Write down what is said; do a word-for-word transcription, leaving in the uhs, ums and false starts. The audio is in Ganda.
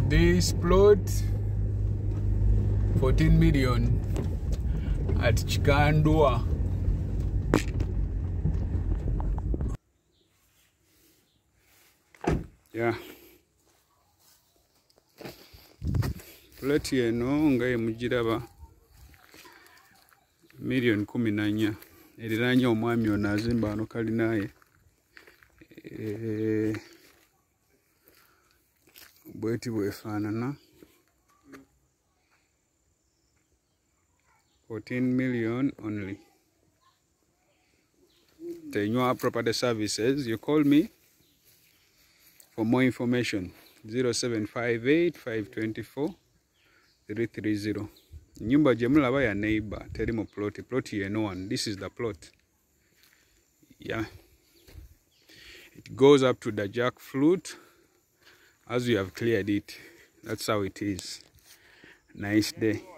This plot, fourteen million at Kikandwa. Yeah. Plot eno nga emujiraba million kumi na nnya. Eriranye omwami ono azimba ano kalinaye. Eh, bweti bwefaanana. fourteen million only. Tenywa Property Services. You call me for more information. zero seven five eight, five two four, three three zero. Nyumba jemulaba ya Neighbour. Teri mu plot. Plot ye no one. This is the plot. Yeah. It goes up to the jackfruit as we have cleared it. That's how it is. Nice day.